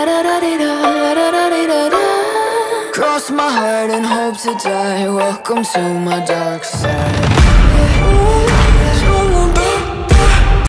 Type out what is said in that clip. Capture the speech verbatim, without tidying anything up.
Cross my heart and hope to die. Welcome to my dark side.